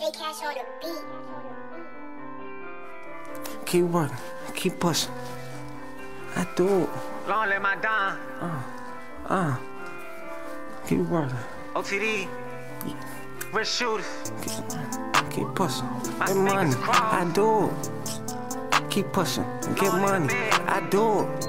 J Cash on the beat. Keep working, keep pushing. I do it. Long live my Don. Keep working. OTD. Rich shooters. Keep pushing. My Get money. fingers crossed. I do it. Keep pushing. Get money. I do it.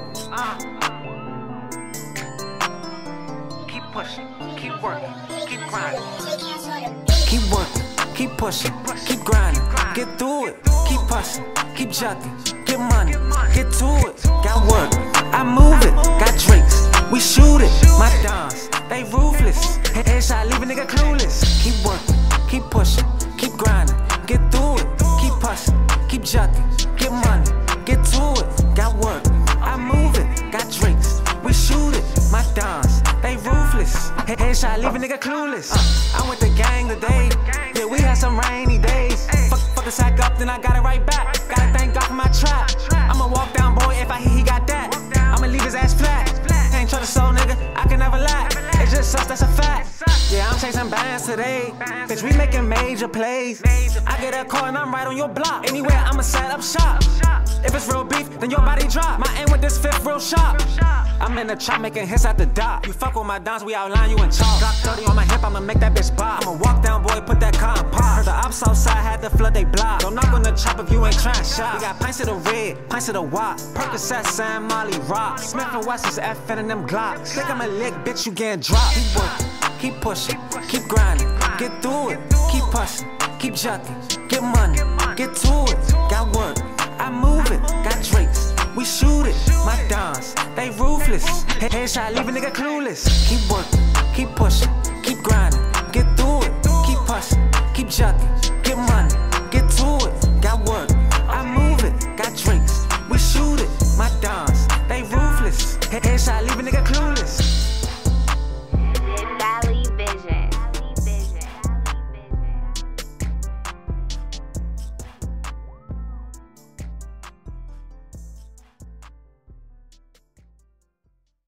Keep pushing. Keep working. Keep grinding. J Cash on the beat. Keep working, keep pushing, keep grinding, get through it, keep pushing, keep jugging, get money, get to it, got work, I move it, got drinks, we shoot it, my dons, they ruthless, headshot leave a nigga clueless, keep working, keep pushing, keep grinding, get through it, keep pushing, keep jugging, get money, get to it, got work, I move it, got drinks, we shoot it, my dons, they ruthless, headshot leave a nigga clueless, I'm with the gang today, yeah we had some rainy days, fuck the sack up then I got it right back, gotta thank God for my trap, I'ma walk down boy if I hear he got that, I'ma leave his ass flat, ain't try to soul nigga, I can never lack, it's just us that's a fact, yeah I'm chasing bands today, bitch we making major plays, I get a call and I'm right on your block, anywhere I'ma set up shop, if it's real beef then your body drop, my aim with this fifth real sharp, I'm in the trap making hits at the dock. You fuck with my dons, we outline you in chalk. Drop 30 on my hip, I'ma make that bitch bop. I'ma walk down, boy, put that car in pop. Heard the ops outside had to flood they block. Don't knock on the chop if you ain't trying shop. We got pints of the red, pints of the wop. Percocet, Sam, Molly, rock. Smith & Wesson's FN and them Glocks. Think I'm a lick, bitch, you getting dropped. Keep working, keep pushing, keep grinding, get through it. Keep pushing, keep jugging, get money, get to it. Got work, I move it, got drinks. We shoot it, my dons, they ruthless. Headshot leave a nigga clueless. Keep working, keep pushing, keep grinding, get through it. Keep pushing, keep jugging,